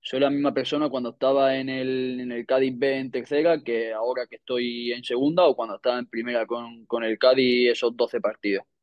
Soy la misma persona cuando estaba en el Cádiz B en tercera que ahora que estoy en segunda o cuando estaba en primera con el Cádiz esos 12 partidos.